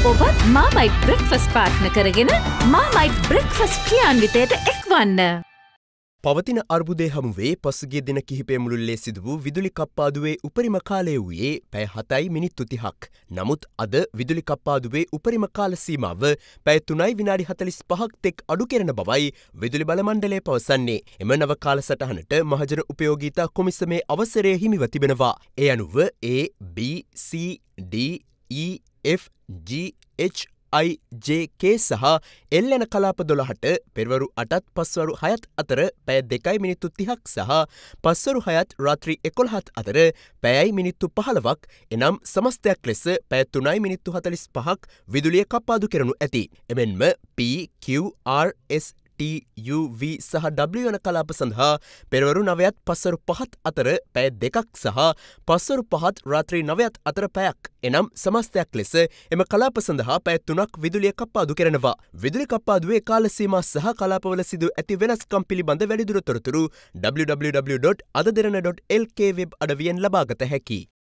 ඔබත් Marmite breakfast partner කරගෙන Marmite breakfast ක්‍රියාන්විතයට එක්වන්න. පවතින අර්බුදය හමුවේ පසුගිය දින කිහිපය මුළුල්ලේ සිදු වූ විදුලි කප්පාදුවේ උපරිම කාලය වූයේ පැය 7යි මිනිත්තු 30ක්. නමුත් අද විදුලි කප්පාදුවේ උපරිම කාල සීමාව පැය 3යි විනාඩි 45ක් තෙක් අඩු කෙරෙන බවයි විදුලි බල මණ්ඩලය පවසන්නේ. එම නව කාලසටහනට මහජන උපයෝගීතා කොමිසමේ අවසරය හිමිව තිබෙනවා. ඒ අනුව A, B, C, D, E, F, G, H, I, J, K සහ L යන කලාප 12ට පෙරවරු 8ත් පස්වරු 6ත් අතර පැය 2යි මිනිත්තු 30ක් සහ පස්වරු 6ත් රාත්‍රී 11ත් අතර පැයයි මිනිත්තු 15ක් එනම් සමස්තයක් ලෙස පැය 3යි මිනිත්තු 45ක් විදුලිය කප්පාදු කරනු ඇති. එමෙන්ම P, Q, R, S, T, U, V සහ W යන කලාප සඳහා පෙරවරු 9ත් පස්වරු 5ත් අතර පැය 2ක් සහ පස්වරු 5ත් රාත්‍රී 9ත් අතර පැයක් එනම් සමස්තයක් ලෙස එම කලාප සඳහා පැය 3ක් විදුලිය කප්පාදු කරනවා. විදුලි කප්පාදුවේ කාල සීමා සහ කලාපවල සිදු ඇති වෙනස්කම් පිළිබඳ වැඩිදුර තොරතුරු www.adaderana.lk වෙබ් අඩවියෙන් ලබාගත හැකියි.